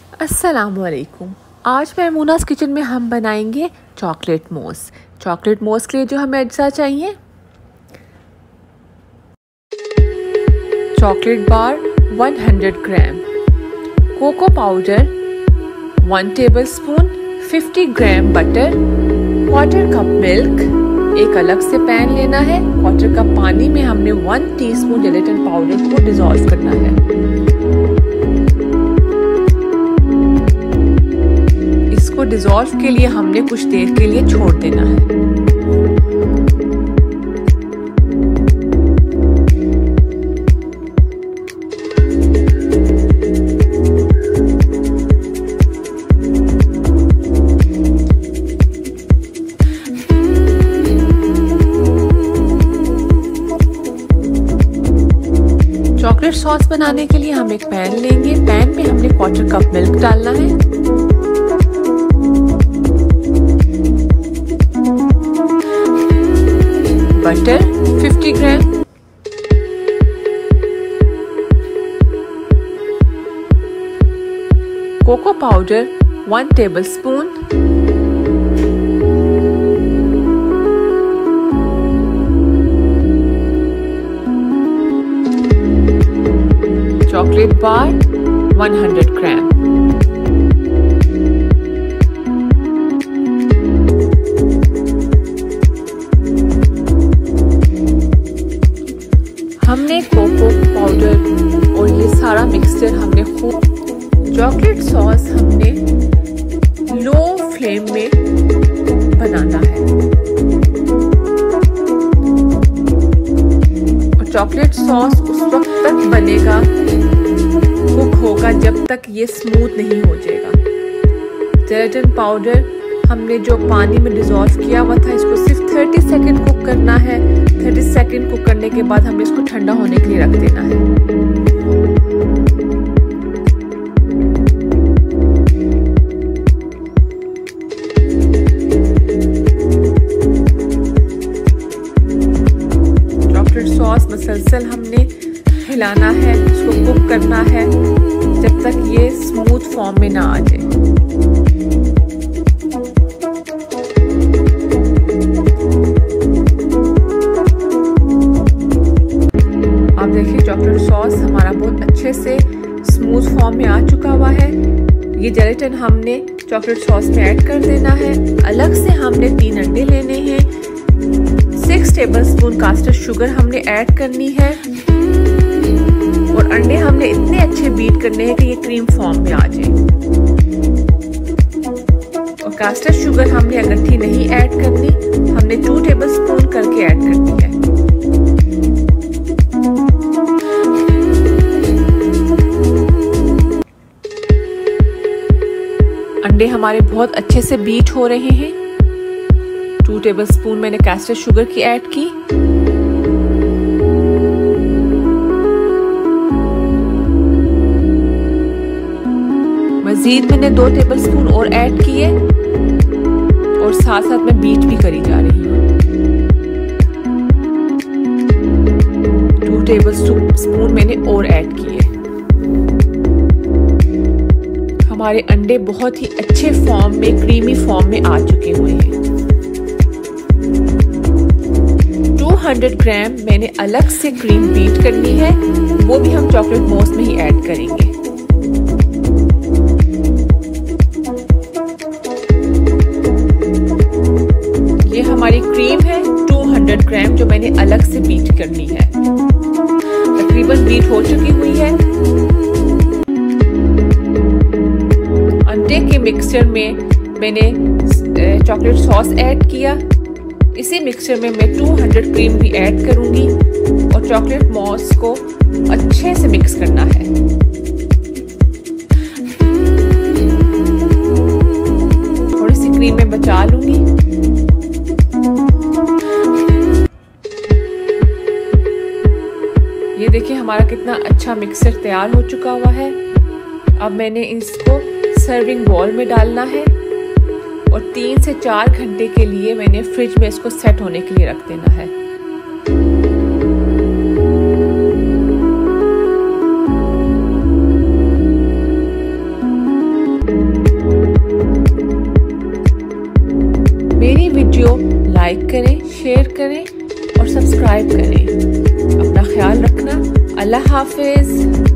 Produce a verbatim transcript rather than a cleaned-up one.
अस्सलामुअलैकुम। आज मैं मूनास किचन में हम बनाएंगे चॉकलेट मूस। चॉकलेट मूस के लिए जो हमें अज्जा चाहिए, चॉकलेट बार सौ gram, cocoa powder one tablespoon, पचास gram butter, quarter cup milk, एक अलग से पैन लेना है। क्वार्टर कप पानी में हमने वन टीस्पून जेलेटिन पाउडर को डिसॉल्व करना है। इसको डिसॉल्व के लिए हमने कुछ देर के लिए छोड़ देना है। चॉकलेट सॉस बनाने के लिए हम एक पैन लेंगे। पैन में हमने क्वार्टर कप मिल्क डालना है, बटर पचास gram, cocoa powder one tablespoon, chocolate bar सौ ग्राम, हमने कोको पाउडर और ये सारा मिक्सचर हमने खूब, चॉकलेट सॉस हमने लो फ्लेम में बनाना है और चॉकलेट सॉस उस वक्त तक बनेगा, कुक होगा जब तक ये स्मूथ नहीं हो जाएगा। जेलेटिन पाउडर हमने जो पानी में डिसॉल्व किया हुआ था, इसको सिर्फ तीस सेकंड कुक करना है। तीस सेकंड कुक करने के बाद हमें इसको ठंडा होने के लिए रख देना है। चॉकलेट सॉस मसलसल हमने हिलाना है, इसको कुक करना है जब तक ये स्मूथ फॉर्म में ना आ जाए। आप देखिए चॉकलेट सॉस हमारा बहुत अच्छे से स्मूथ फॉर्म में आ चुका हुआ है। ये जेलेटिन हमने चॉकलेट सॉस में ऐड कर देना है। अलग से हमने तीन अंडे लेने हैं, सिक्स टेबलस्पून कास्टर शुगर हमने ऐड करनी है और अंडे हमने इतने अच्छे बीट करने हैं कि ये क्रीम फॉर्म में आ जाए। और कास्टर शुगर हमने अगट्ठी नहीं ऐड करनी, हमने टू टेबलस्पून करके ऐड करनी है। अंडे हमारे बहुत अच्छे से बीट हो रहे हैं। टू टेबलस्पून मैंने कास्टर शुगर की ऐड की, मजीद मैंने दो टेबलस्पून और ऐड किए और साथ साथ मैं बीट भी करी जा रही हूँ। टू टेबलस्पून मैंने और ऐड किए। हमारे अंडे बहुत ही अच्छे फॉर्म में, क्रीमी फॉर्म में आ चुके हुए हैं। दो सौ ग्राम मैंने अलग से क्रीम बीट करनी है, वो भी हम चॉकलेट मूस में ही ऐड करेंगे। ये हमारी क्रीम है दो सौ ग्राम जो मैंने अलग से बीट करनी है। तकरीबन बीट हो चुकी हुई है। अंडे के मिक्सचर में मैंने चॉकलेट सॉस ऐड किया। इसी मिक्सचर में मैं दो सौ क्रीम भी ऐड करूंगी और चॉकलेट मूस को अच्छे से मिक्स करना है। थोड़ी सी क्रीम मैं बचा लूंगी। ये देखिए हमारा कितना अच्छा मिक्सचर तैयार हो चुका हुआ है। अब मैंने इसको सर्विंग बाउल में डालना है और तीन से चार घंटे के लिए मैंने फ्रिज में इसको सेट होने के लिए रख देना है। मेरी वीडियो लाइक करें, शेयर करें और सब्सक्राइब करें। अपना ख्याल रखना। अल्लाह हाफिज।